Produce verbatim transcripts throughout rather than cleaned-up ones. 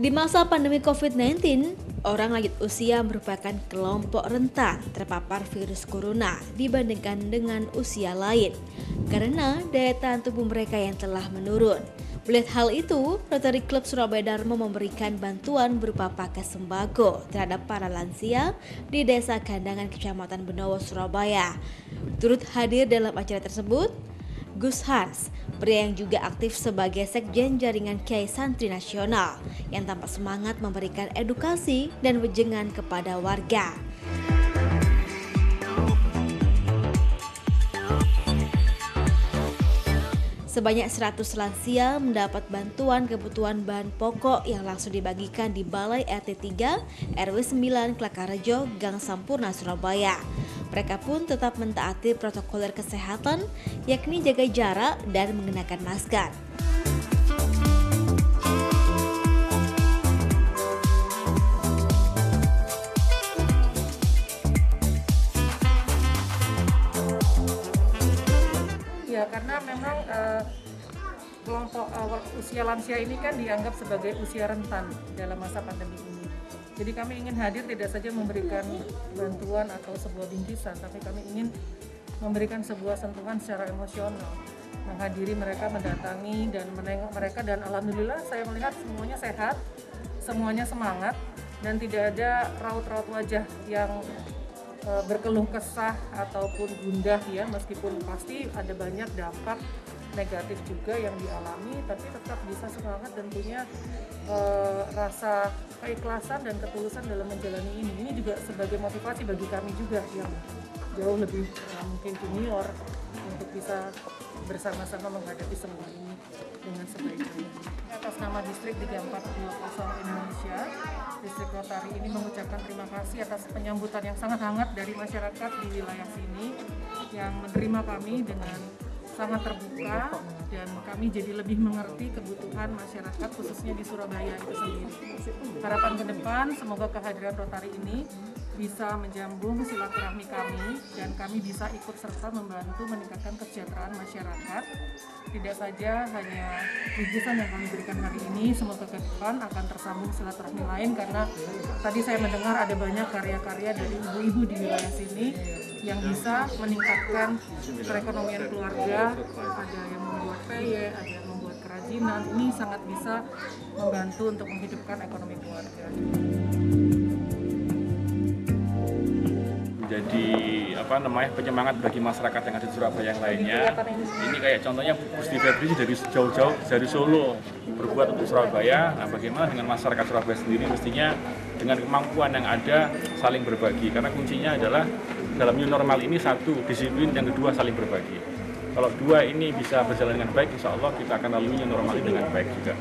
Di masa pandemi covid sembilan belas, orang lanjut usia merupakan kelompok rentan terpapar virus corona dibandingkan dengan usia lain karena daya tahan tubuh mereka yang telah menurun. Melihat hal itu, Rotary Club Surabaya Dharma memberikan bantuan berupa paket sembako terhadap para lansia di Desa Kandangan, Kecamatan Benowo, Surabaya. Turut hadir dalam acara tersebut Gus Hans, pria yang juga aktif sebagai sekjen jaringan Kiai Santri Nasional, yang tampak semangat memberikan edukasi dan wejangan kepada warga. Sebanyak seratus lansia mendapat bantuan kebutuhan bahan pokok yang langsung dibagikan di Balai R T tiga R W sembilan Klakarejo, Gang Sampurna, Surabaya. Mereka pun tetap mentaati protokoler kesehatan, yakni jaga jarak dan mengenakan masker. Ya, karena memang uh, kelompok uh, usia lansia ini kan dianggap sebagai usia rentan dalam masa pandemi ini. Jadi kami ingin hadir tidak saja memberikan bantuan atau sebuah bingkisan, tapi kami ingin memberikan sebuah sentuhan secara emosional, menghadiri mereka, mendatangi dan menengok mereka, dan alhamdulillah saya melihat semuanya sehat, semuanya semangat, dan tidak ada raut-raut wajah yang uh, berkeluh kesah ataupun gundah ya, meskipun pasti ada banyak dampak negatif juga yang dialami, tapi tetap bisa semangat dan punya uh, rasa keikhlasan dan ketulusan dalam menjalani ini. Ini juga sebagai motivasi bagi kami juga yang jauh lebih uh, mungkin junior untuk bisa bersama-sama menghadapi semua ini dengan sebaik-baiknya. Atas nama Distrik tiga empat dua nol Indonesia, Distrik Rotary ini mengucapkan terima kasih atas penyambutan yang sangat hangat dari masyarakat di wilayah sini yang menerima kami dengan sangat terbuka, dan kami jadi lebih mengerti kebutuhan masyarakat khususnya di Surabaya itu sendiri. Harapan ke depan semoga kehadiran Rotary ini bisa menjambung silaturahmi kami dan kami bisa ikut serta membantu meningkatkan kesejahteraan masyarakat. Tidak saja hanya bingkisan yang kami berikan hari ini, semoga ke depan akan tersambung silaturahmi lain, karena tadi saya mendengar ada banyak karya-karya dari ibu-ibu di wilayah sini yang bisa meningkatkan perekonomian keluarga. Ada yang membuat peye, ada yang membuat kerajinan. Ini sangat bisa membantu untuk menghidupkan ekonomi keluarga. Jadi apa namanya penyemangat bagi masyarakat yang ada di Surabaya yang lainnya. Ini kayak contohnya Gusti Febri dari jauh-jauh dari Solo berbuat untuk Surabaya. Nah, bagaimana dengan masyarakat Surabaya sendiri, mestinya dengan kemampuan yang ada saling berbagi, karena kuncinya adalah dalam new normal ini satu disiplin, yang kedua saling berbagi. Kalau dua ini bisa berjalan dengan baik, insya Allah kita akan lalui new normal ini dengan baik juga.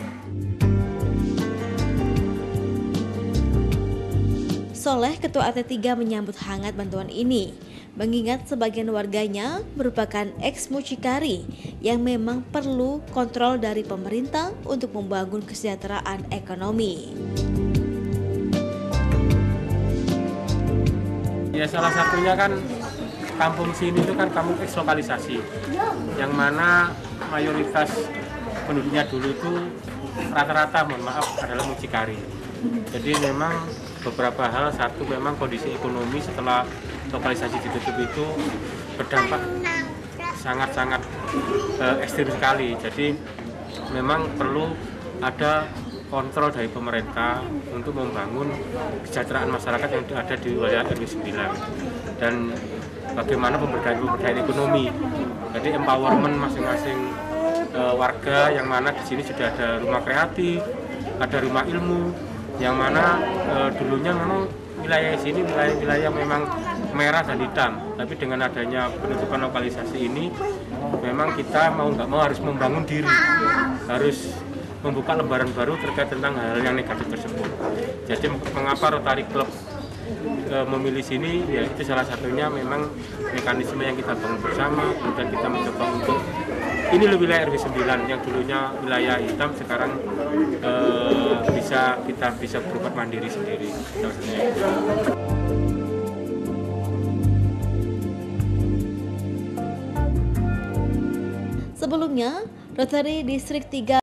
Soleh, Ketua R T tiga, menyambut hangat bantuan ini, mengingat sebagian warganya merupakan ex-mucikari yang memang perlu kontrol dari pemerintah untuk membangun kesejahteraan ekonomi. Ya, salah satunya kan kampung sini itu kan kampung ekslokalisasi, yang mana mayoritas penduduknya dulu itu rata-rata, mohon maaf, adalah mucikari. Jadi memang beberapa hal, satu memang kondisi ekonomi setelah lokalisasi ditutup itu berdampak sangat-sangat eh, ekstrim sekali. Jadi memang perlu ada kontrol dari pemerintah untuk membangun kesejahteraan masyarakat yang ada di wilayah R W sembilan, dan bagaimana pemberdayaan-pemberdayaan ekonomi. Jadi empowerment masing-masing uh, warga, yang mana di sini sudah ada rumah kreatif, ada rumah ilmu, yang mana uh, dulunya memang wilayah sini wilayah-wilayah memang merah dan hitam, tapi dengan adanya penutupan lokalisasi ini memang kita mau nggak mau harus membangun diri, harus membuka lembaran baru terkait tentang hal yang negatif tersebut. Jadi mengapa Rotary Club e, memilih sini, ya itu salah satunya memang mekanisme yang kita bangun bersama, kemudian kita mencoba untuk ini lebih wilayah R W sembilan yang dulunya wilayah hitam, sekarang e, bisa kita bisa berobat mandiri sendiri. Sebelumnya, Rotary Distrik tiga